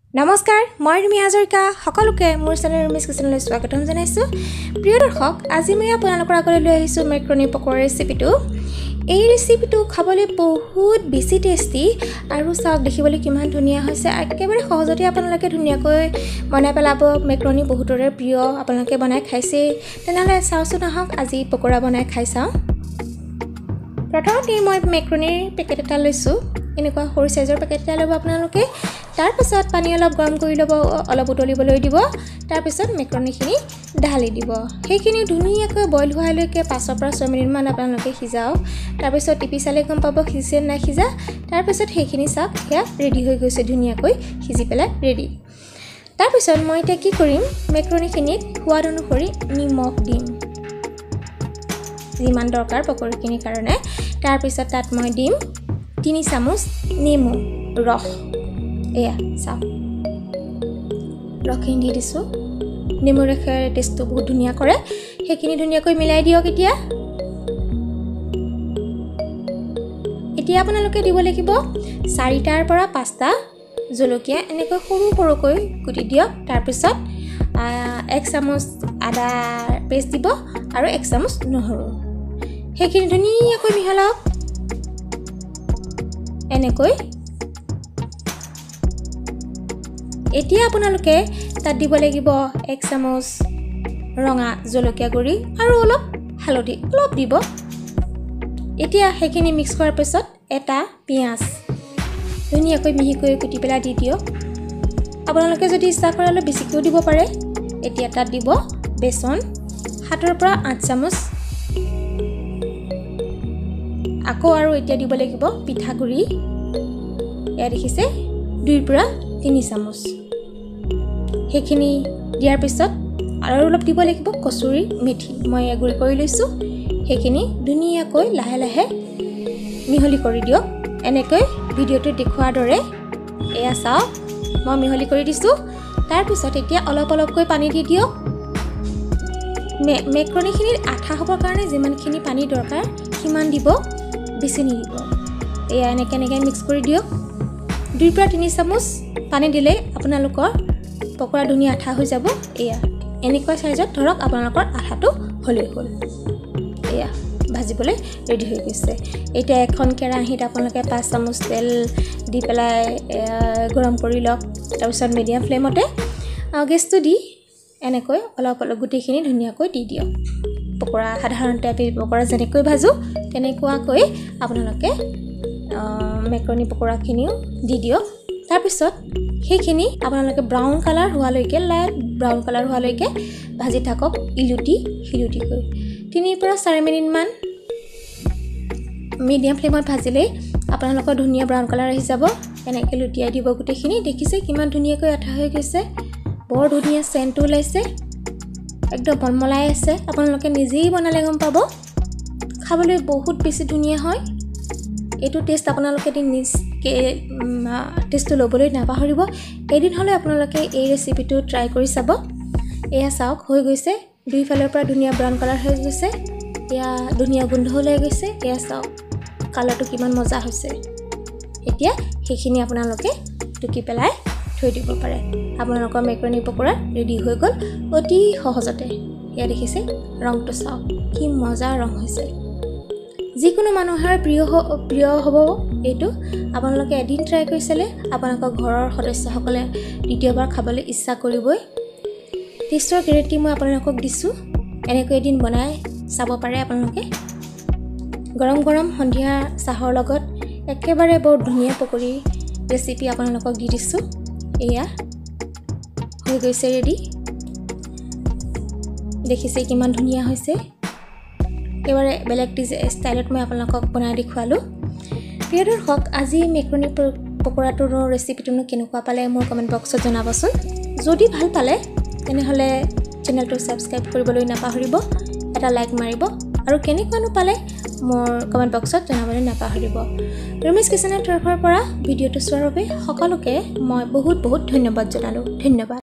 নমস্কাৰ মই ৰুমি হাজৰিকা সকলোকে মোৰ চেনেল ৰুমিছ কিচেনলৈ স্বাগতম জনাইছো প্ৰিয় দৰ্শক আজি মই আপোনালোকৰ আগলৈ লৈ আহিছো মেক্ৰনি পকৰা ৰেচিপিটো এই ৰেচিপিটো খাবলৈ বহুত বেছি টেষ্টি আৰু চাওক দেখিবলৈ কিমান ধুনীয়া হৈছে একেবাৰে সহজতে আপোনালোকে ধুনীয়াকৈ বনাই পেলাব মেক্ৰনি বহুতৰে প্ৰিয় আপোনালোকে বনাই খাইছে তেনেহলে চাওচোন আহক আজি পকৰা বনাই খাই চাওঁ প্ৰথমতে মই মেক্ৰনিৰ পেকেট এটা লৈছো এনেকুৱা সৰু সাইজৰ পেকেট এটা ল'ব আপোনালোকে তাৰ পিছত পানী অলপ গৰম কৰি ল'ব অলপ উতলিবলৈ দিব তাৰ পিছত মেক্ৰনিখিনি ঢালি দিব সেইখিনি ধুনীয়াকৈ বইল হোৱালৈকে 5 পৰা 6 মিনিট মান আপোনালোকে সিজাওক তাৰ পিছত টিপি চালে গম পাব সিজে না সিজা তাৰ পিছত সেইখিনি চাওক হেয়া ৰেডি হৈ গৈছে ধুনীয়াকৈ সিজি পেলাই ৰেডি তাৰ পিছত মই এতিয়া কি কৰিম মেক্ৰনিখিনিত সোৱাদ অনুসৰি নিমখ দিম যিমান দৰকাৰ পকৰিখিনিৰ কাৰণে তাৰ পিছত তাত মই দিম 3 চামুচ নেমু ৰস এয়া চাওক ৰসখিনি দি দিছো নেমু ৰসৰ টেষ্টটো বহুত ধুনীয়া কৰে সেইখিনি ধুনীয়াকৈ মিলাই দিয়ক এতিয়া আপোনালোকে দিব লাগিব 4টাৰ পৰা 5টা জলকীয়া এনেকৈ সৰু সৰুকৈ কুটি দিয়ক তাৰ পিছত 1 চামুচ আদা পেষ্ট দিব আৰু 1 চামুচ নহৰু সেইখিনি ধুনীয়াকৈ মিহলাওক এনেকৈ এতিয়া আপোনালোকে তাত দিব লাগিব 1 চামুচ ৰঙা জলকীয়া গুৰি আৰু অলপ হালধি অলপ দিব এতিয়া সেইখিনি মিক্স কৰাৰ পিছত এটা পিয়াজ ধুনীয়াকৈ মিহিকৈ কুটি পেলাই দি দিয়ক আপোনালোকে যদি ইচ্ছা কৰে অলপ বেছিকৈ দিব পাৰে এতিয়া তাত দিব বেচন 7 পৰা 8 চামুচ আকৌ আৰু এতিয়া দিব লাগিব পিঠাগুৰি এয়া দেখিছে 2 পৰা 3 চামুচ সেইখিনি দিয়াৰ পিছত আৰু অলপ দিব লাগিব কচুৰি মেথি মই এগুৰি কৰি লৈছো সেইখিনি ধুনীয়াকৈ লাহে লাহে মিহলি কৰি দিয়ক এনেকৈ ভিডিওটো দেখুৱাৰ দৰে এয়া চাওক মই মিহলি কৰি দিছো তাৰ পিছত এতিয়া অলপ অলপকৈ পানী দি দিয়ক মেক্ৰনিখিনিৰ আঠা হ'বৰ কাৰণে যিমানখিনি পানী দৰকাৰ সিমান দিব বেছি নিদিব এয়া এনেকৈ মিক্স কৰি দিয়ক 2 পৰা 3 চামুচ পানী দিলে আপোনালোকৰ পকৰা ধুনীয়া আঠা হৈ যাব এয়া এনেকুৱা সাইজত ধৰক আপোনালোকৰ আঠাটো হলে হ'ল এয়া ভাজিবলৈ ৰেডি হৈ গৈছে এতিয়া এখন কেৰাহীত আপোনালোকে 5 চামুচ তেল দি পেলাই গৰম কৰি লওক তাৰ পিছত মিডিয়াম ফ্লেমতে গেছটো দি এনেকৈ অলপ অলপ গুটিখিনি ধুনীয়াকৈ দি দিয়ক পকৰা সাধাৰণতে আমি পকৰা যেনেকৈ ভাজো তেনেকুৱাকৈ আপোনালোকে মেক্ৰনি পকৰাখিনিও দি দিয়ক তাৰ পিছত সেইখিনি আপোনালোকে ব্ৰাউন কালাৰ হোৱালৈকে লাইট ব্ৰাউন কালাৰ হোৱালৈকে ভাজি থাকক ইলুটি কৰি 3 পৰা 4 মিনিট মান মিডিয়াম ফ্লেমত ভাজিলে আপোনালোকৰ ধুনীয়া ব্ৰাউন কালাৰ আহি যাব এনেকৈ লুটিয়াই দিব গোটেইখিনি দেখিছে কিমান ধুনীয়াকৈ আঠা হৈ গৈছে বৰ ধুনীয়া সেন্টটো ওলাইছে একদম মলমলাই আছে আপোনালোকে নিজেই বনালে গম পাব খাবলৈ বহুত বেছি ধুনীয়া হয় এইটো টেষ্ট আপোনালোকে টেষ্টটো ল'বলৈ নাপাহৰিব এদিন হ'লে আপোনালোকে এই ৰেচিপিটো ট্ৰাই কৰি চাব এয়া চাওক হৈ গৈছে দুই ফালৰ পৰা ধুনীয়া ব্ৰাউন কালাৰ হৈ গৈছে এয়া ধুনীয়া গোন্ধ ওলাই গৈছে এয়া চাওক কালাৰটো কিমান মজা হৈছে এতিয়া সেইখিনি আপোনালোকে টুকি পেলাই থৈ দিব পাৰে আপোনালোকৰ মেক্ৰনি পকৰা ৰেডি হৈ গ'ল অতি সহজতে এয়া দেখিছে ৰংটো চাওক কি মজা ৰং হৈছে যিকোনো মানুহৰ প্ৰিয় হ'ব এইটো আপোনালোকে এদিন ট্ৰাই কৰি চালে আপোনালোকৰ ঘৰৰ সদস্যসকলে দ্বিতীয়বাৰ খাবলৈ ইচ্ছা কৰিবই টেষ্টৰ গেৰেণ্টি মই আপোনালোকক দিছোঁ এনেকৈ এদিন বনাই চাব পাৰে আপোনালোকে গৰম গৰম সন্ধিয়া চাহৰ লগত একেবাৰে বৰ ধুনীয়া পকৰি ৰেচিপি আপোনালোকক দি দিছোঁ এয়া হৈ গৈছে ৰেডি দেখিছে কিমান ধুনীয়া হৈছে একেবাৰে বেলেগ ষ্টাইলত মই আপোনালোকক বনাই দেখুৱালোঁ প্ৰিয় দৰ্শক আজি মেক্ৰনি পকৰাটোৰ ৰেচিপিটোনো কেনেকুৱা পালে মোৰ কমেণ্ট বক্সত জনাবচোন যদি ভাল পালে তেনেহ'লে চেনেলটো ছাবস্ক্ৰাইব কৰিবলৈ নাপাহৰিব এটা লাইক মাৰিব আৰু কেনেকুৱানো পালে মোৰ কমেণ্ট বক্সত জনাবলৈ নাপাহৰিব ৰুমিছ কিচেনৰ তৰফৰ পৰা ভিডিঅ'টো চোৱাৰ বাবে সকলোকে মই বহুত ধন্যবাদ জনালোঁ ধন্যবাদ